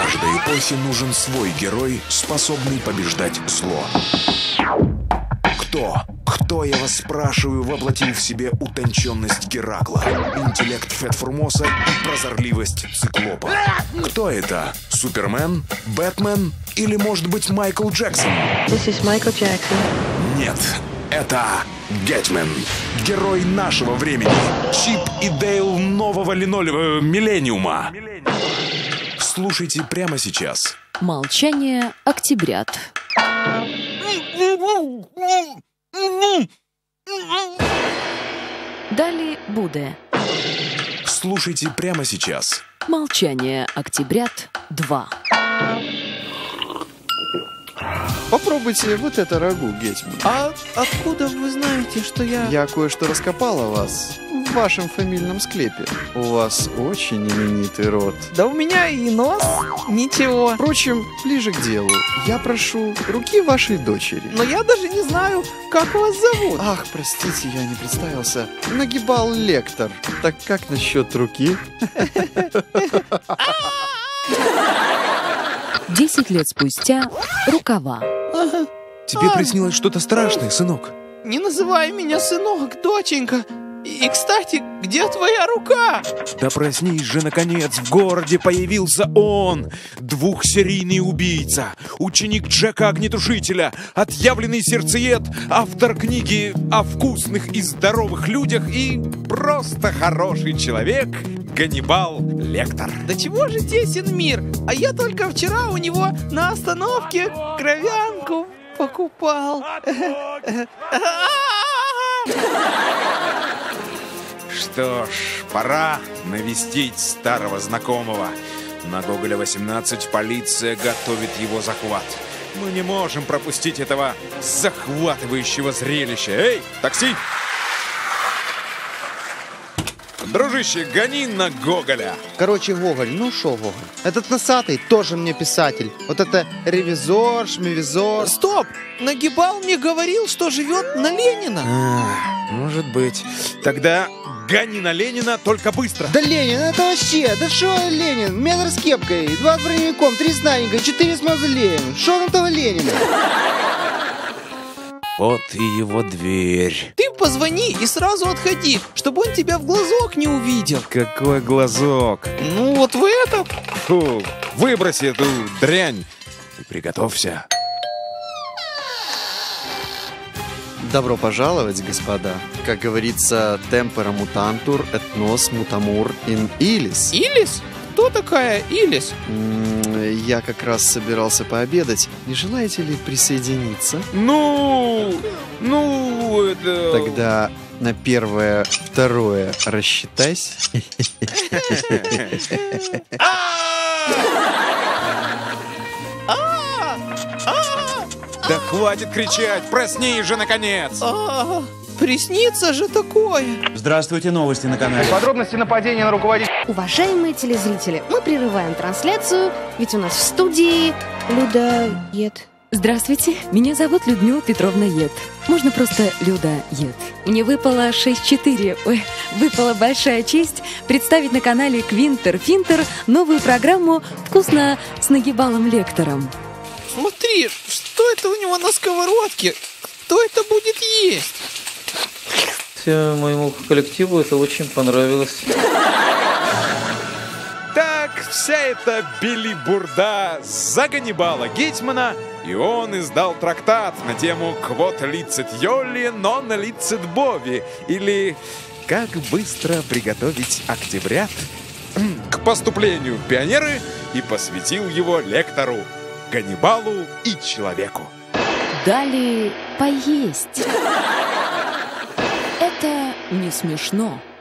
Каждой эпохе нужен свой герой, способный побеждать зло. Кто, я вас спрашиваю, воплотил в себе утонченность Геракла, интеллект Фет-Фурмоса и прозорливость Циклопа? Кто это? Супермен? Бэтмен? Или, может быть, Майкл Джексон? This is Michael Jackson. Нет, это Гетмен, герой нашего времени, Чип и Дейл нового миллениума. Слушайте прямо сейчас. Молчание октябрят. Далее Буде. Слушайте прямо сейчас. Молчание октябрят 2. Попробуйте вот это рагу, Гетман. А откуда вы знаете, что я... Я кое-что раскопал о вас в вашем фамильном склепе. У вас очень именитый род. Да у меня и нос. Ничего. Впрочем, ближе к делу. Я прошу руки вашей дочери. Но я даже не знаю, как вас зовут. Ах, простите, я не представился. Нагибал Лектор. Так как насчет руки? 10 лет спустя. Рукава. Тебе приснилось что-то страшное, сынок? Не называй меня сынок, доченька. И, кстати, где твоя рука? Да проснись же, наконец, в городе появился он, двухсерийный убийца, ученик Джека Огнетушителя, отъявленный сердцеед, автор книги о вкусных и здоровых людях и просто хороший человек Ганнибал Лектор. Да чего же тесен мир? А я только вчера у него на остановке кровянку покупал. Что ж, пора навестить старого знакомого. На Гоголя 18 полиция готовит его захват. Мы не можем пропустить этого захватывающего зрелища. Эй, такси! Дружище, гони на Гоголя. Короче, Гоголь, ну шо, Гоголь? Этот носатый тоже мне писатель. Вот это ревизор, шмевизор. Стоп! Нагибал мне говорил, что живет на Ленина. Может быть. Тогда гони на Ленина, только быстро. Да Ленин, это вообще, да шо Ленин? Метр с кепкой, 2 с броневиком, 3 с Наденькой, 4 с мавзолеем. Шо там того Ленина? Вот и его дверь. Ты позвони и сразу отходи, чтобы он тебя в глазок не увидел. Какой глазок? Ну вот в этот. Фу, выброси эту дрянь и приготовься. Добро пожаловать, господа. Как говорится, темпора мутантур, et nos mutamur in illis. Илис? Кто такая Илис? Я как раз собирался пообедать. Не желаете ли присоединиться? Ну, это... Тогда на первое, второе рассчитайся. Да хватит кричать, проснись же, наконец! Приснится же такое. Здравствуйте, новости на канале. Подробности нападения на руководителя. Уважаемые телезрители, мы прерываем трансляцию, ведь у нас в студии людоед. Здравствуйте, меня зовут Людмила Петровна Ед. Можно просто Люда Ед. Мне выпало 6-4. Выпала большая честь представить на канале Квинтер Финтер новую программу «Вкусно с Нагибалом Лектором». Смотри, что это у него на сковородке? Кто это будет есть? Моему коллективу это очень понравилось. Так, вся эта билибурда за Ганнибала Гетмана, и он издал трактат на тему «Quod licet ioli, non licet bovi», или «Как быстро приготовить октябрят» к поступлению в пионеры, и посвятил его лектору, Ганнибалу и человеку. Далее поесть. Это не смешно.